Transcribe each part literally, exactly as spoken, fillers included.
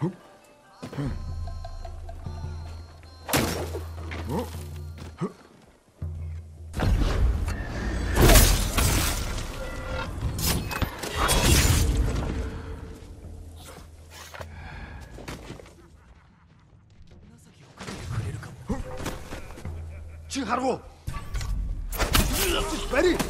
去哈罗，快点！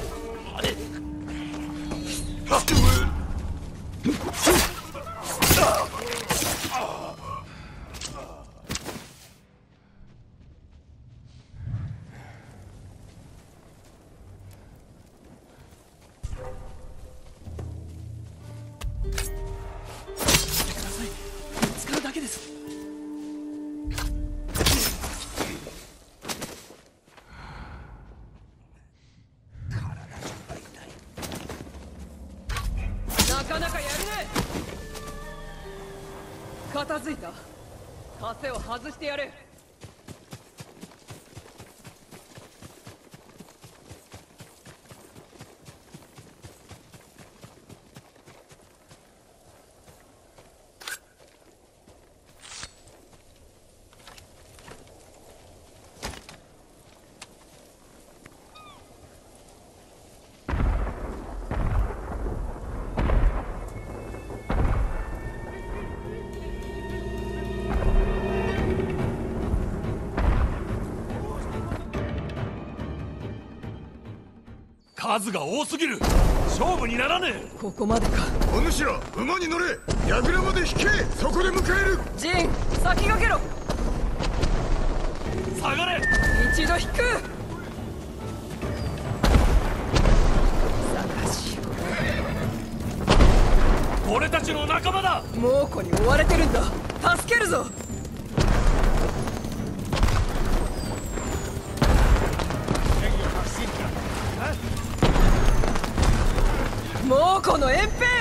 片付いた。枷を外してやれ。 数が多すぎる。勝負にならねえ。 ここまでか。 お主ら馬に乗れ。櫓まで引け。そこで迎える。 ジン、先駆けろ。 下がれ。 一度引く。探し俺たちの仲間だ。 猛虎に追われてるんだ。助けるぞ。猛虎の遠兵。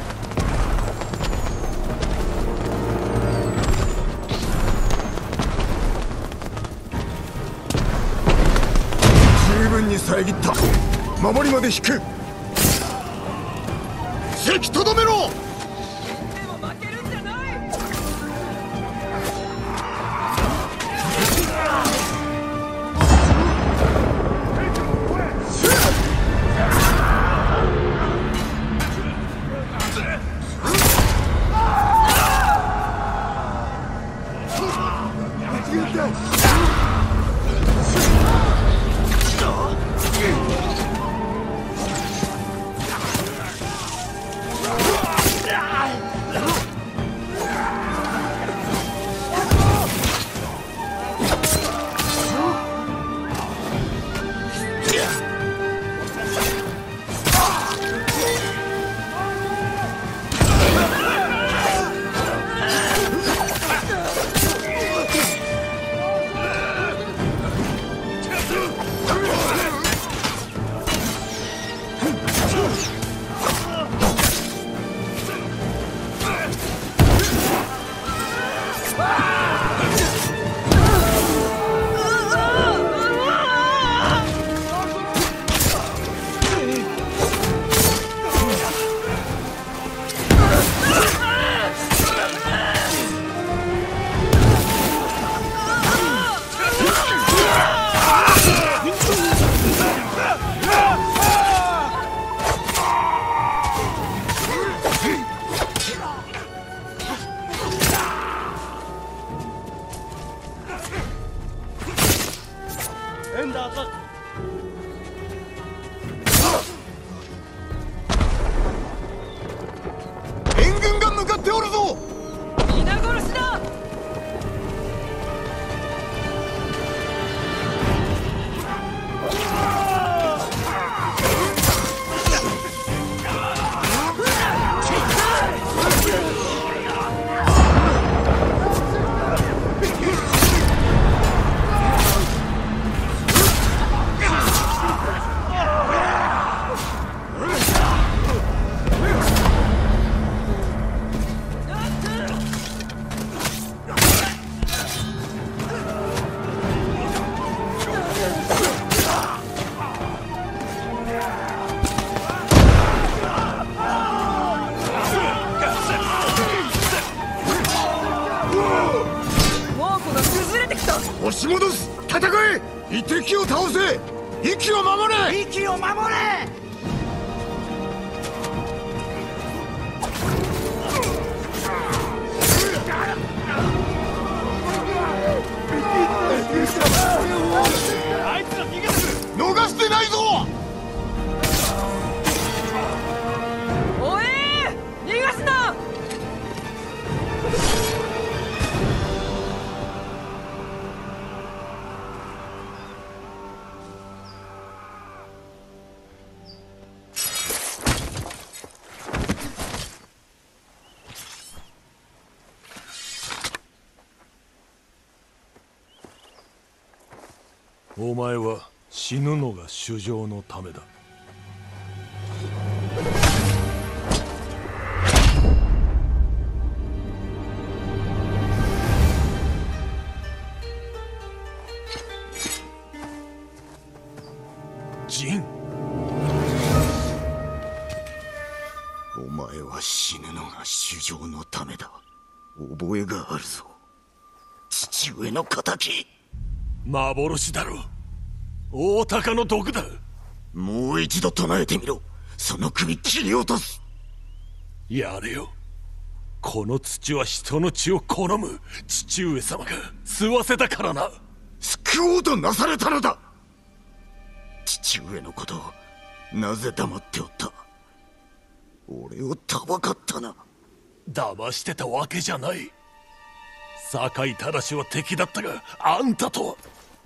十分に遮った。守りまで引く。席とどめろ。 でも負けるんじゃない。 し戻す。戦え。一敵を倒せ。息を守れ。 息を守れ。 あいつら逃げてくる。 逃してないぞ。 おえー、逃がすな。 お前は死ぬのが主情のためだ。ジン、 お前は死ぬのが主情のためだ。覚えがあるぞ、父上の敵。 幻だろう。大鷹の毒だ。 もう一度唱えてみろ。その首切り落とす。 やれよ。この土は人の血を好む父上様が吸わせたからな。 救おうとなされたのだ。父上のことをなぜ黙っておった。俺をたばかったな。 騙してたわけじゃない。酒井忠は敵だったが、あんたとは。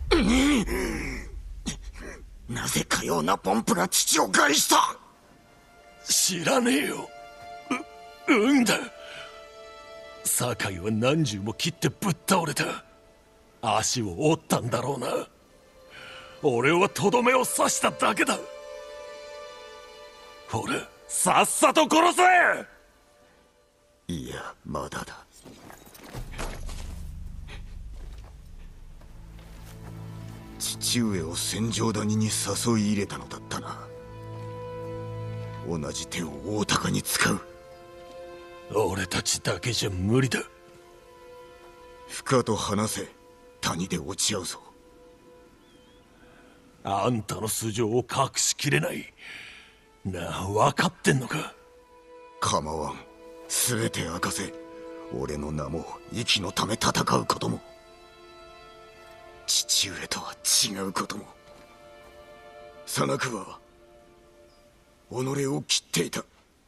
なぜかようなポンプが父を害した。 知らねえよ。う、うんだ。酒井は何十も切ってぶっ倒れた。足を折ったんだろうな。俺はとどめを刺しただけだ。ほら、さっさと殺せ。 いや、まだだ。父上を戦場谷に誘い入れたのだったな。同じ手を大鷹に使う。 俺たちだけじゃ無理だ。 深と話せ。谷で落ち合うぞ。 あんたの素性を隠しきれない。なあ、分かってんのか。 構わん。全て明かせ。俺の名も息のため戦うことも、父上とは違うことも。さなくは己を切っていた。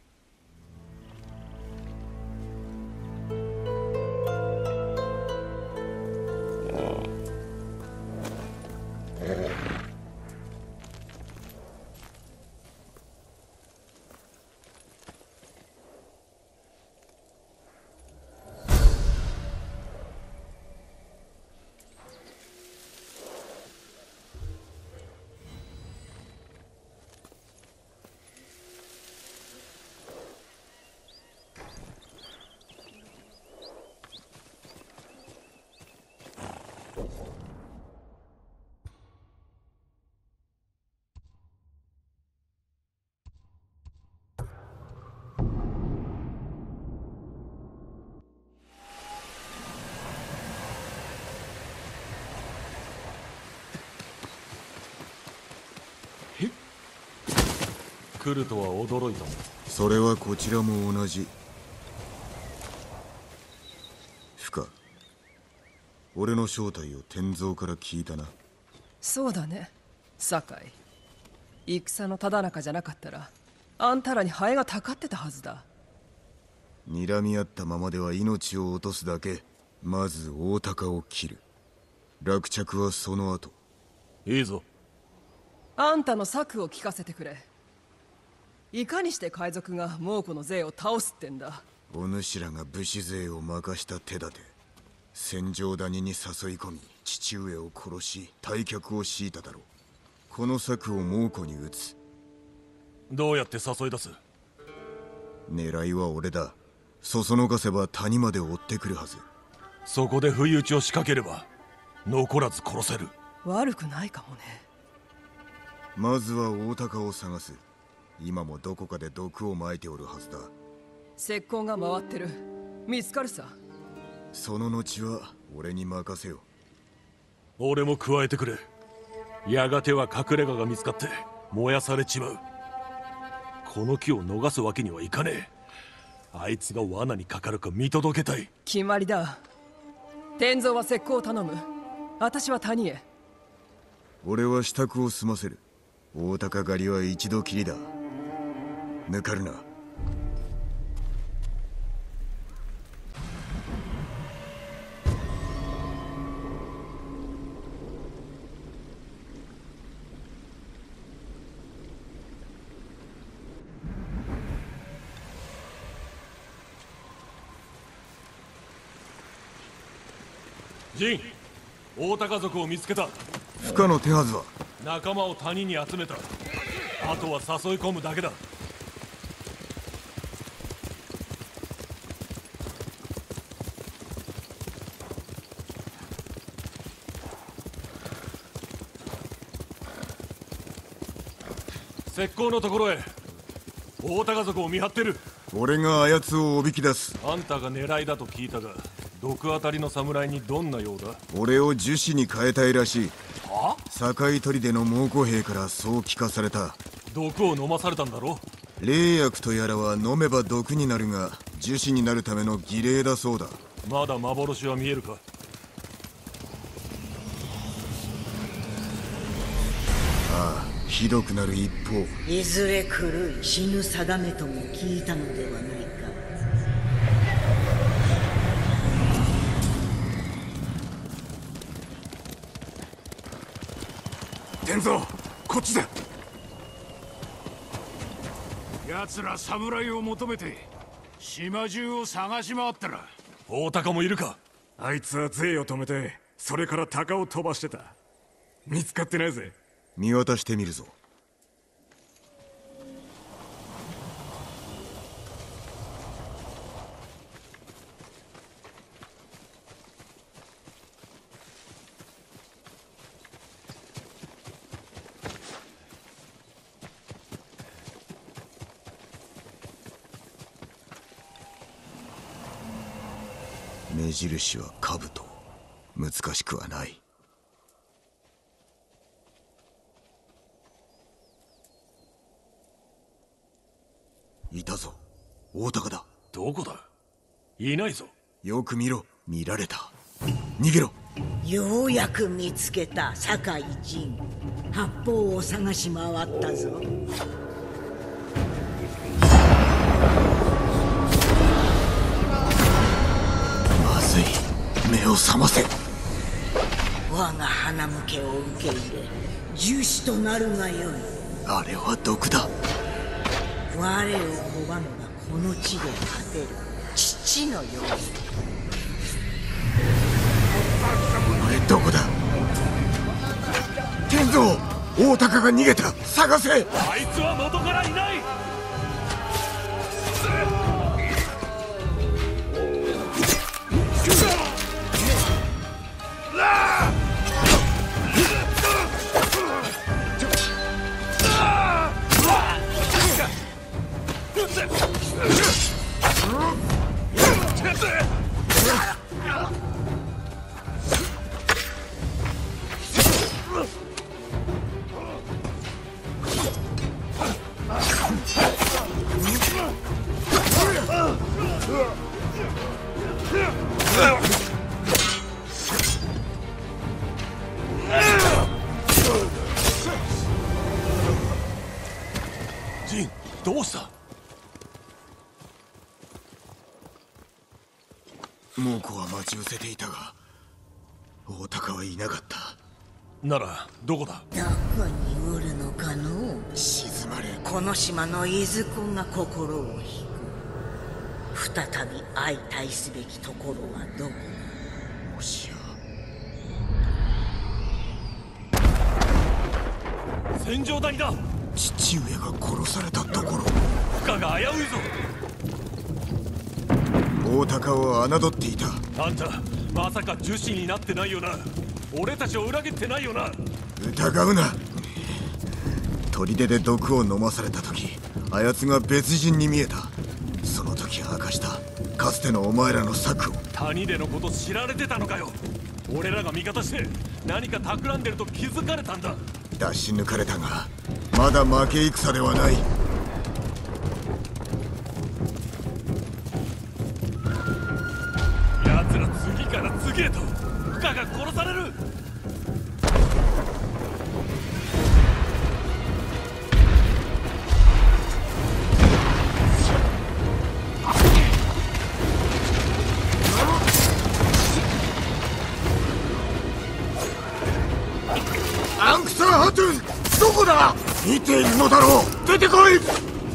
来るとは驚いたもん。 それはこちらも同じ。深、俺の正体を天蔵から聞いたな。 そうだね、酒井。戦のただ中じゃなかったらあんたらにハエがたかってたはずだ。 睨み合ったままでは命を落とすだけ。まず大鷹を切る。落着はその後。 いいぞ。 あんたの策を聞かせてくれ。いかにして海賊が猛虎の勢を倒すってんだ。 お主らが武士勢を任した手立て。戦場谷に誘い込み父上を殺し退却を強いただろう。この策を猛虎に打つ。 どうやって誘い出す。 狙いは俺だ。そそのかせば谷まで追ってくるはず。 そこで不意打ちを仕掛ければ残らず殺せる。 悪くないかもね。 まずは大鷹を探す。今もどこかで毒をまいておるはずだ。 石膏が回ってる。見つかるさ。 その後は俺に任せよ。 俺も加えてくれ。やがては隠れ家が見つかって燃やされちまう。この木を逃すわけにはいかねえ。あいつが罠にかかるか見届けたい。 決まりだ。天蔵は石膏を頼む。私は谷へ。 俺は支度を済ませる。大高狩りは一度きりだ。抜かるな。 ジン、大高族を見つけた。 不可の手はずは。 仲間を谷に集めた。あとは誘い込むだけだ。石膏のところへ。大高族を見張ってる。 俺があやつをおびき出す。 あんたが狙いだと聞いたが、毒あたりの侍にどんなようだ。 俺を樹脂に変えたいらしい。 は？ 堺砦の猛虎兵からそう聞かされた。 毒を飲まされたんだろ。 霊薬とやらは飲めば毒になるが、樹脂になるための儀礼だそうだ。 まだ幻は見えるか。 ああ、ひどくなる一方。 いずれ狂い死ぬ定めとも聞いたのではないか。 天蔵、こっちだ。奴ら侍を求めて島中を探し回ったら。 大高もいるか。 あいつは税を止めて、それから鷹を飛ばしてた。見つかってないぜ。 見渡してみるぞ。目印は兜。難しくはない。いたぞ。大高だ。 どこだ。いないぞ。 よく見ろ。見られた。逃げろ。 ようやく見つけた堺陣。八方を探し回ったぞ。 まずい。目を覚ませ。 我が花向けを受け入れ樹脂となるがよい。 あれは毒だ。 我を拒むがこの地で果てる。父のように。 お前どこだ。天蔵、大高が逃げた。探せ。 あいつは元からいない。ジン、どうした。 猛虎は待ち伏せていたが大高はいなかった。 ならどこだ。 どこにおるのかの。 静まれ。 この島のいずこが心を引く。再び相対すべきところはどこか。 もしや戦場谷だ。 父上が殺されたところ。 負荷が危ういぞ。 大高を侮っていた。 あんたまさか樹脂になってないよな。俺たちを裏切ってないよな。 疑うな。砦で毒を飲まされた時あやつが別人に見えた。その時明かしたかつてのお前らの策を。 谷でのこと知られてたのかよ。 俺らが味方して何か企んでると気づかれたんだ。 出し抜かれたがまだ負け戦ではない。 奴ら次から次へと部下が殺される。 アンクサー・ハトゥン、どこだ？見ているのだろう。出てこい。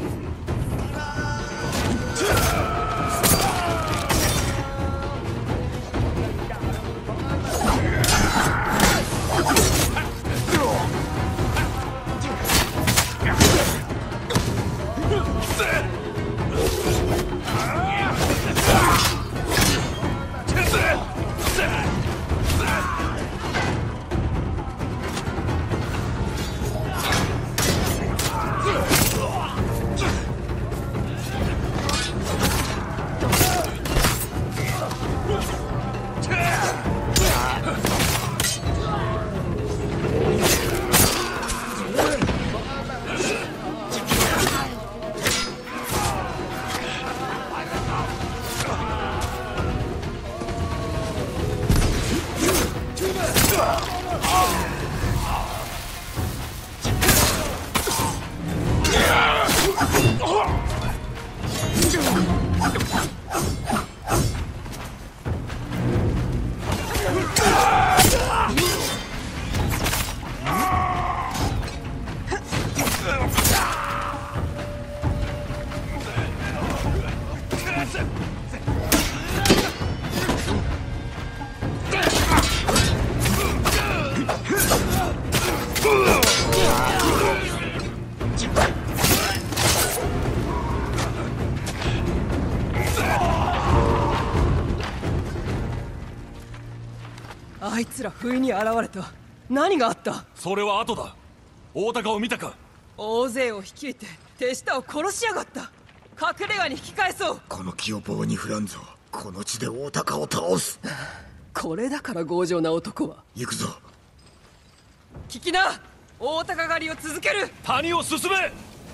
あいつら不意に現れた。何があった？ それは後だ。大高を見たか？ 大勢を率いて手下を殺しやがった。隠れ家に引き返そう。 この気を棒に振らんぞ。この地で大高を倒す。 これだから強情な男は。 行くぞ。 聞きな、大高狩りを続ける。 谷を進め。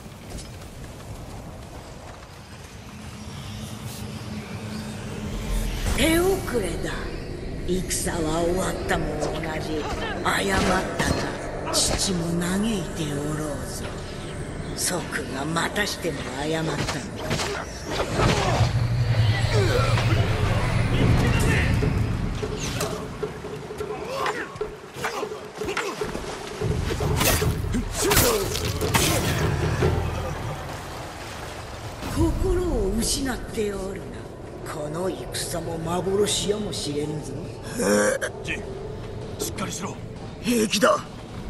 手遅れだ。戦は終わったも同じ。謝ったが父も嘆いておろうぞ。祖父がまたしても謝ったのだ。心を失っておるな。この戦も幻やもしれぬぞ。 ジン、しっかりしろ。 平気だ。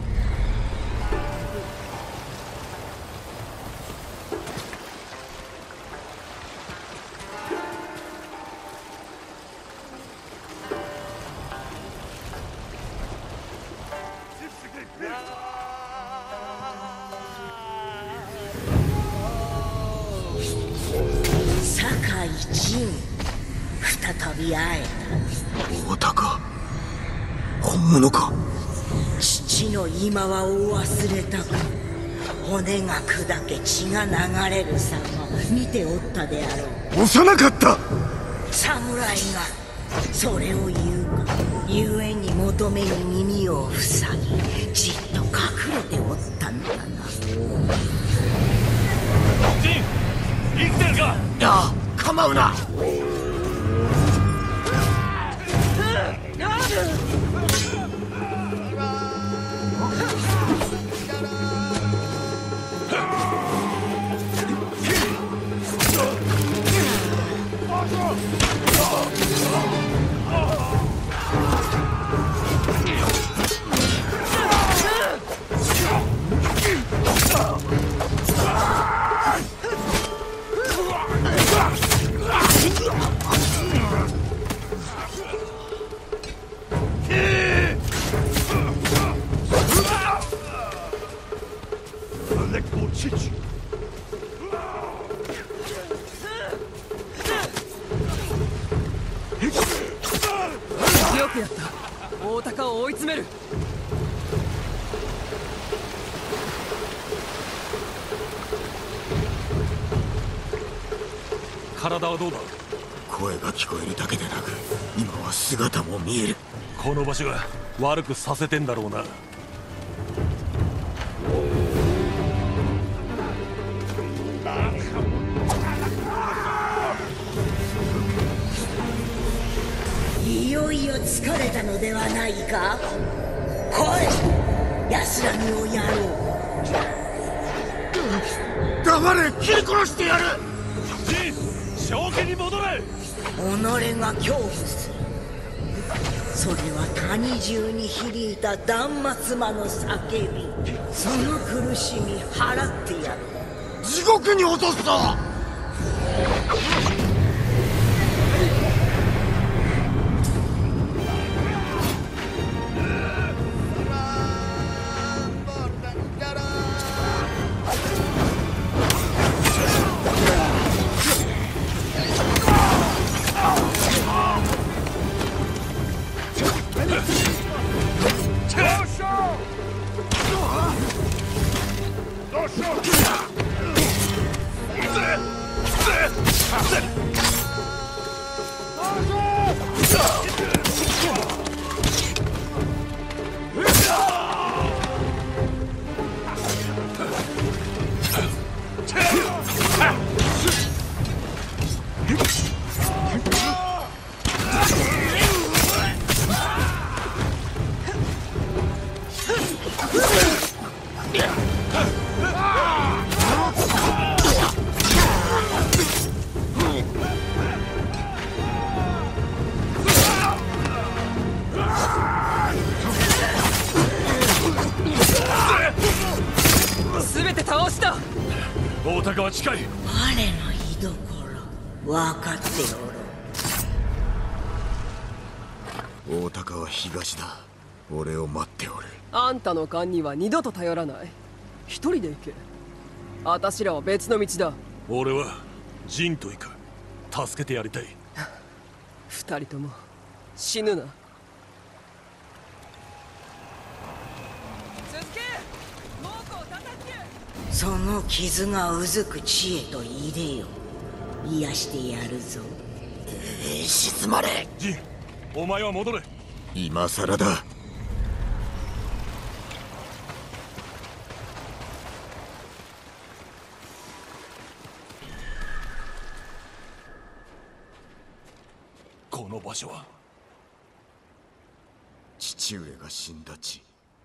酒井仁、再び会えた。 大高、本物か？ 父の今はを忘れたか。骨が砕け血が流れる様見ておったであろう。 幼かった。 侍がそれを言うか。故に求めに耳を塞ぎじっと隠れておったのだな。 ジン、生きてるか？ いや、構うな。 よくやった。 大高を追い詰める。 体はどうだ？ 声が聞こえるだけでなく今は姿も見える。 この場所が悪くさせてんだろうな。 いよいよ疲れたのではないか。来い、安らぎをやろう。 黙れ、切り殺してやる。 ジン、正気に戻れ。 己が恐怖する。それは谷中に響いた断末魔の叫び。その苦しみ払ってやる。 地獄に落とすぞ。 全て倒した。 大高は近い。 我の居所分かっておろう。 大高は東だ。俺を待っておる。 あんたの勘には二度と頼らない。一人で行け。私らは別の道だ。 俺はジンと行く。助けてやりたい。 二人とも死ぬな。続け、猛虎を叩け。 その傷がうずく地へと入れよ。癒してやるぞ。 えー、静まれ。 ジン、お前は戻れ。 今さらだ。 この場所は父上が死んだ地。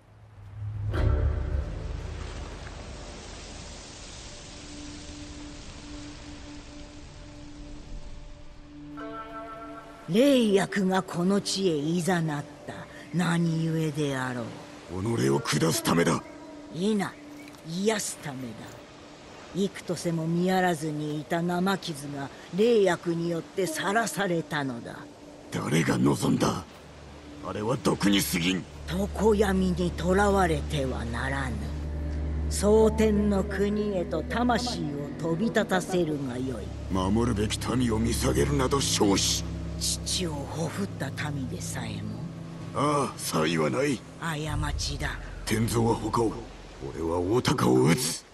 霊薬がこの地へいざなった。何故であろう。 己を下すためだ。 いな、癒すためだ。幾とせも見やらずにいた生傷が霊薬によって晒されたのだ。 誰が望んだ。あれは毒に過ぎん。 常闇にとらわれてはならぬ。蒼天の国へと魂を飛び立たせるがよい。 守るべき民を見下げるなど少子。 父をほふった民でさえも。 ああ、差異はない。 過ちだ。 天蔵は他を。俺は大高を撃つ。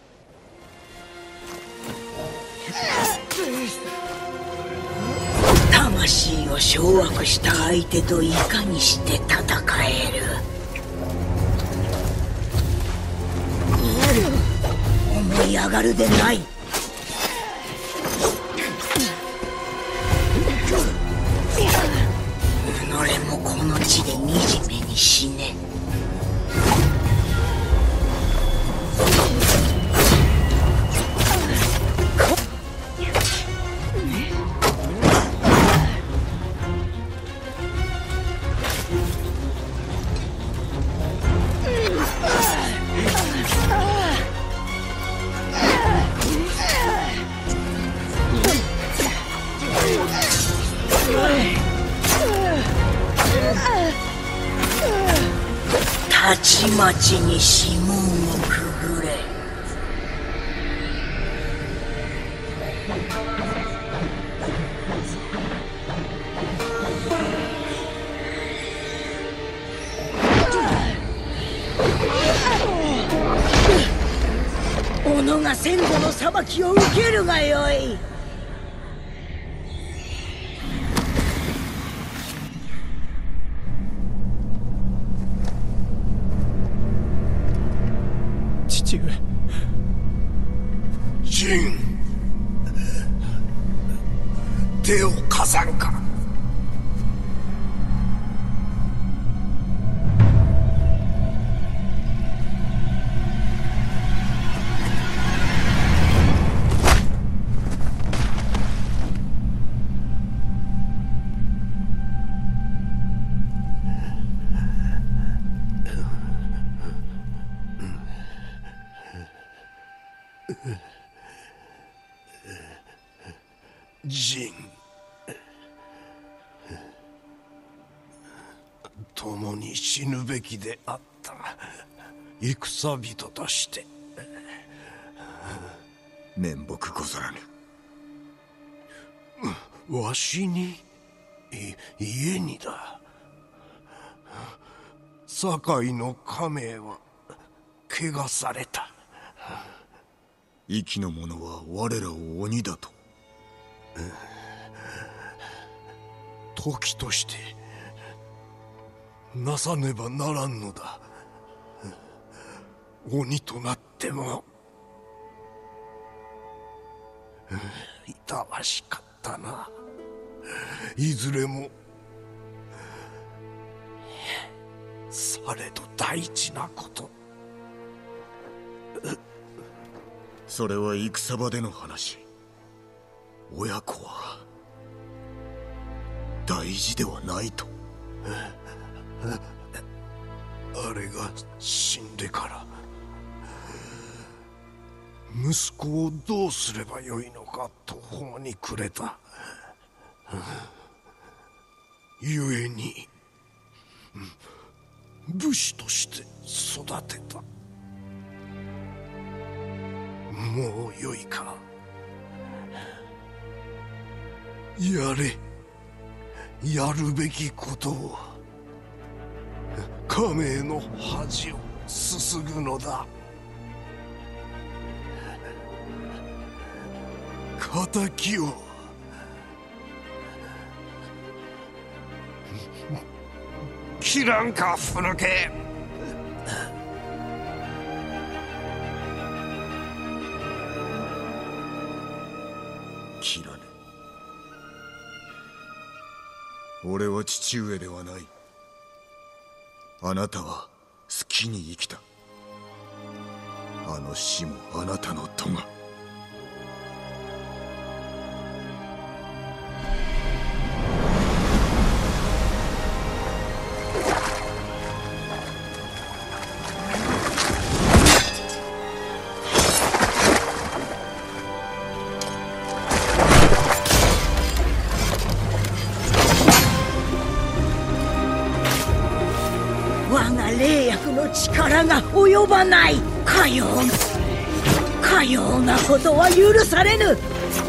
魂を掌握した相手といかにして戦える。思い上がるでない。己もこの地で惨めに死ね。たちまちに指紋をくぐれ。 が先祖の裁きを受けるがよい。 父上。 ジン、手を貸さんか。ジン、共に死ぬべきであった。戦人として面目ござらぬ。 わしにい家にだ。堺の家名は汚された。 息の者は我らを鬼だと。 時としてなさねばならんのだ。鬼となってもいたわしかったな。いずれもされど大事なこと。 それは戦場での話。親子は大事ではないと。 あれが死んでから息子をどうすればよいのか途方に暮れた。故に武士として育てた。もうよいか。やれ、やるべきことを。家名の恥をすすぐのだ。敵を切らんか、ふぬけ。 切らぬ。俺は父上ではない。あなたは好きに生きた。あの死もあなたの咎。 我が霊薬の力が及ばない。かようかようなことは許されぬ。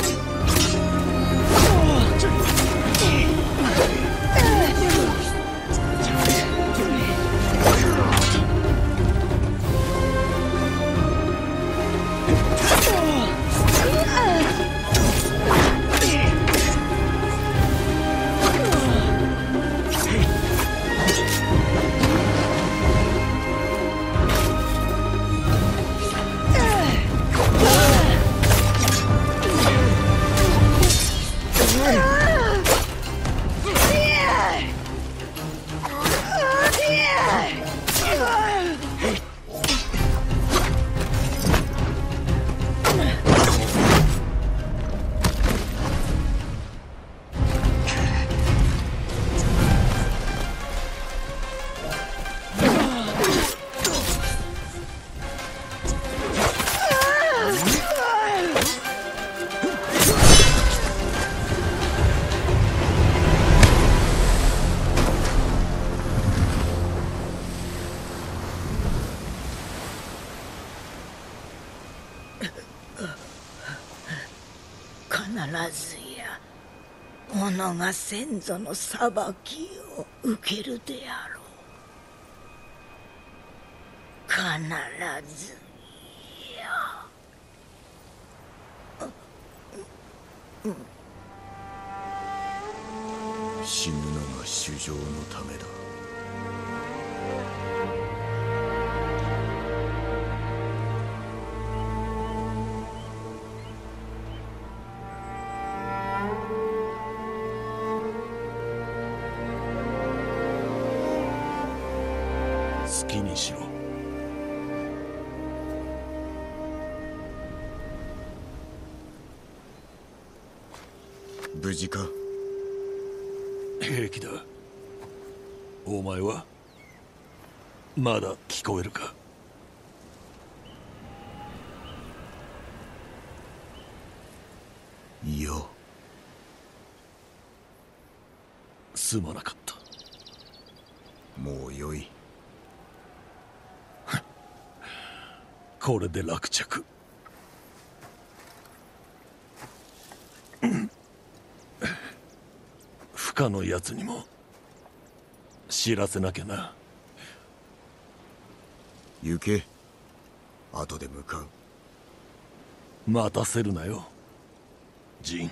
必ずや己が先祖の裁きを受けるであろう。必ずや。 死ぬのが衆生のためだ。 好きにしろ。 無事か？ 平気だ。お前はまだ聞こえるか？ いや。 すまなかった。 もうよい。 これで落着。不可のやつにも知らせなきゃな。 行け。後で向かう。 待たせるなよ、ジン。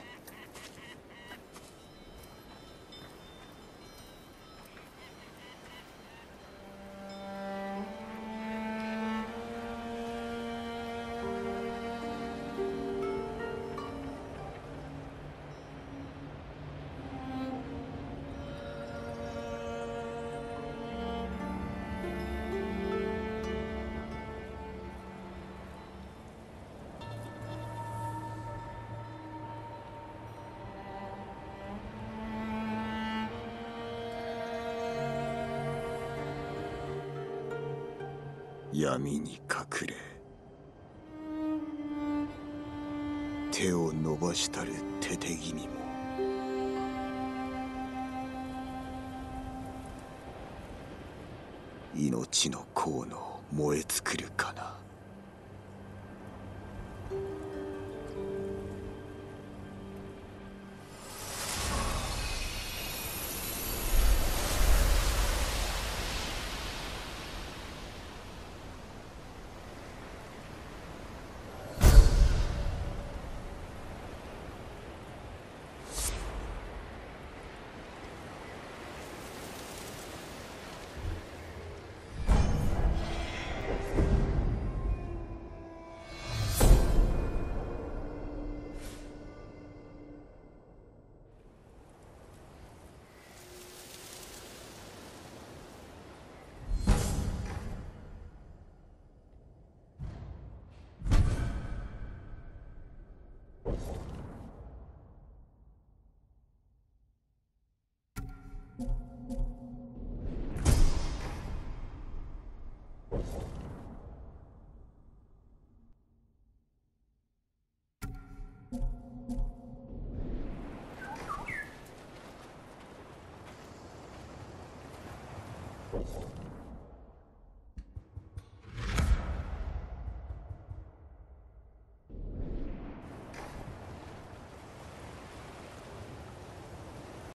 闇に隠れ、手を伸ばしたる手手君も命の河の燃え尽くるかな。 you